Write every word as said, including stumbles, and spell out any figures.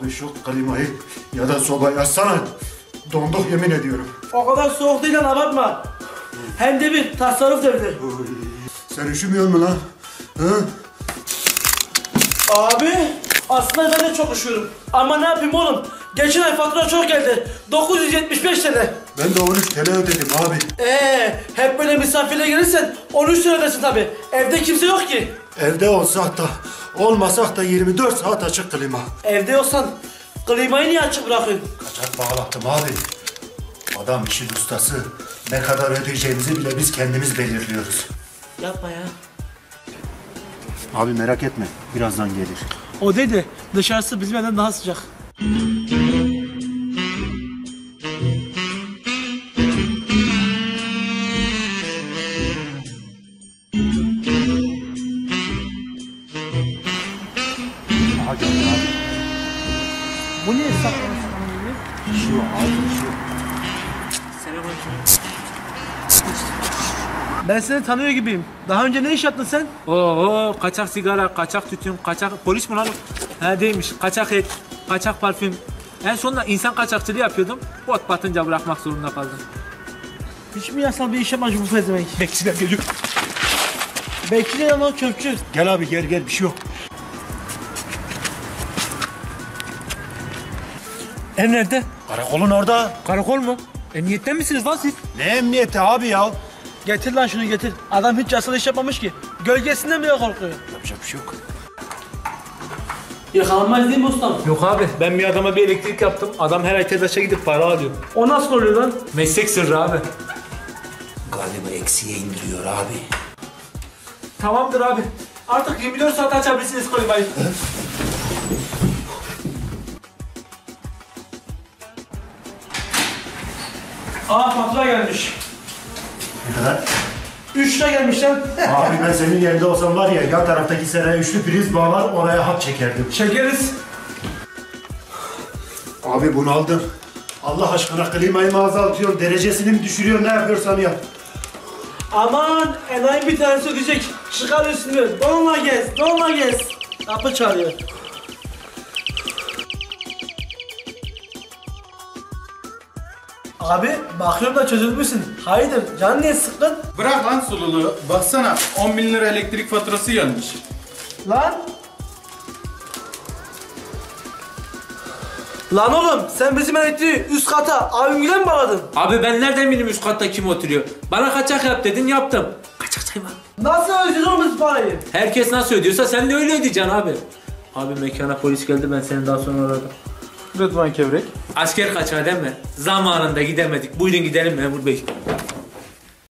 Abi şu klimayı ya da sobayı açsana. Donduk yemin ediyorum. O kadar soğuk değil lan, abartma. Hem de bir tasarruf devri. Sen üşümüyor musun lan? Hı? Abi aslında ben de çok üşüyorum. Ama ne yapayım oğlum? Geçen ay fatura çok geldi. dokuz yüz yetmiş beş TL. Ben de on üç TL ödedim abi. Eee hep böyle misafirle gelirsen on üç TL ödesin tabi. Evde kimse yok ki. Evde olsak da olmasak da yirmi dört saat açık klima. Evde yoksan klimayı niye açık bırakıyorsun? Kaçak bağlattım abi. Adam işin ustası. Ne kadar ödeyeceğimizi bile biz kendimiz belirliyoruz. Yapma ya. Abi merak etme. Birazdan gelir. O dedi dışarısı bizim evden daha sıcak. Aha geldi abi. Bu niye saklamışsın gibi? Şu abi şu. Selamünaleyküm. Ben seni tanıyor gibiyim. Daha önce ne iş yaptın sen? Oo, kaçak sigara, kaçak tütün, kaçak polis mi lan? He değilmiş. Kaçak et, kaçak parfüm. En sonunda insan kaçakçılığı yapıyordum. Bot batınca bırakmak zorunda kaldım. Hiç mi yasal bir iş yapmamış bu fezemek? Bekçiler geliyor. Bekçi de lan o çöpçü. Gel abi gel gel bir şey yok. Ev nerede? Karakolun orada. Karakol mu? Emniyetten misiniz lan siz? Ne emniyeti abi ya? Getir lan şunu getir. Adam hiç yasal iş yapmamış ki. Gölgesinden bile korkuyor. Yapacak bir şey yok. Yakalanmaz değil mi ustam? Yok abi, ben bir adama bir elektrik yaptım. Adam her ay TEDAŞ'a gidip para alıyor. O nasıl oluyor lan? Meslek sırrı abi. Galiba eksiye indiriyor abi. Tamamdır abi. Artık yirmi dört saat açabilirsiniz klimayı. Aa fatura gelmiş. Ne kadar? Üç lira gelmiş lan. Abi ben senin yerinde olsam var ya yan taraftaki seraya üçlü priz bağlar oraya hat çekerdim. Çekeriz. Abi bunu aldım. Allah aşkına klimayı mı azaltıyor, derecesini mi düşürüyor, ne yapıyorsan yap. Aman enayi bir tanesi ödeyecek. Çıkar üstünü. Donla gez, donla gez. Kapı çağırıyor. Abi bakıyorum da çözülmüşsün. Hayırdır canın niye sıkkın? Bırak lan sululuğu. Baksana on bin lira elektrik faturası gelmiş. Lan. Lan oğlum sen bizim elektriği üst kata abimgile mi bağladın? Abi ben nereden bileyim üst katta kim oturuyor? Bana kaçak yap dedin, yaptım. Kaçak sayma. Nasıl ödeyeceğiz oğlum biz parayı? Herkes nasıl ödüyorsa sen de öyle ödeyeceksin abi. Abi mekana polis geldi, ben seni daha sonra aradım. Rıdvan Kevrek. Asker kaçağı değil mi? Zamanında gidemedik. Buyurun gidelim memur bey.